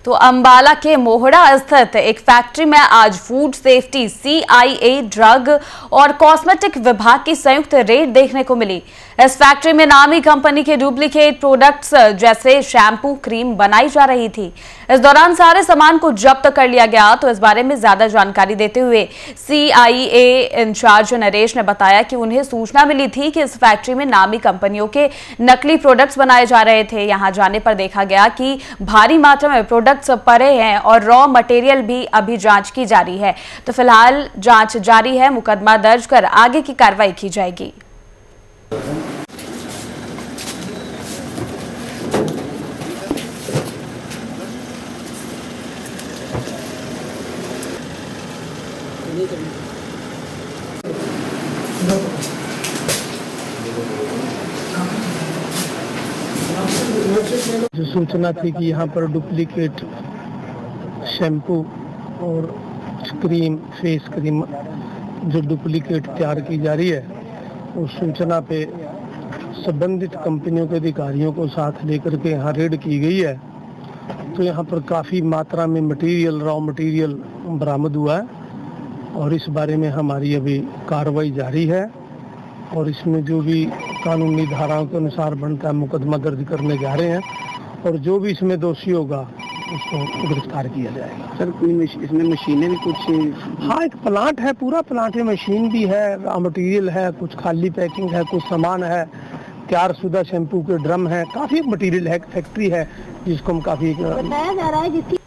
तो अंबाला के मोहड़ा स्थित एक फैक्ट्री में आज फूड सेफ्टी CIA ड्रग और कॉस्मेटिक विभाग की संयुक्त रेड देखने को मिली। इस फैक्ट्री में नामी कंपनी के डुप्लीकेट प्रोडक्ट्स जैसे शैम्पू क्रीम बनाई जा रही थी। इस दौरान सारे सामान को जब्त कर लिया गया। तो इस बारे में ज्यादा जानकारी देते हुए CIA इंचार्ज नरेश ने बताया कि उन्हें सूचना मिली थी कि इस फैक्ट्री में नामी कंपनियों के नकली प्रोडक्ट्स बनाए जा रहे थे। यहां जाने पर देखा गया कि भारी मात्रा में प्रोडक्ट्स पड़े हैं और रॉ मटेरियल भी अभी जांच की जा रही है। तो फिलहाल जांच जारी है, मुकदमा दर्ज कर आगे की कार्रवाई की जाएगी। जो सूचना थी कि यहाँ पर डुप्लीकेट शैम्पू और क्रीम, फेस क्रीम जो डुप्लीकेट तैयार की जा रही है, उस सूचना पे संबंधित कंपनियों के अधिकारियों को साथ लेकर के यहाँ रेड की गई है। तो यहाँ पर काफ़ी मात्रा में मटेरियल, रॉ मटेरियल बरामद हुआ है और इस बारे में हमारी अभी कार्रवाई जारी है और इसमें जो भी कानूनी धाराओं के अनुसार बनता है मुकदमा दर्ज करने जा रहे हैं और जो भी इसमें दोषी होगा उसको गिरफ्तार किया जाएगा। सर कोई इसमें मशीनें भी कुछ? हाँ, एक प्लांट है, पूरा प्लांट है, मशीन भी है, रॉ मटेरियल है, कुछ खाली पैकिंग है, कुछ सामान है, तैयारशुदा शैम्पू के ड्रम है, काफ़ी मटेरियल है, फैक्ट्री है जिसको हम काफ़ी बताया जा रहा है जिसकी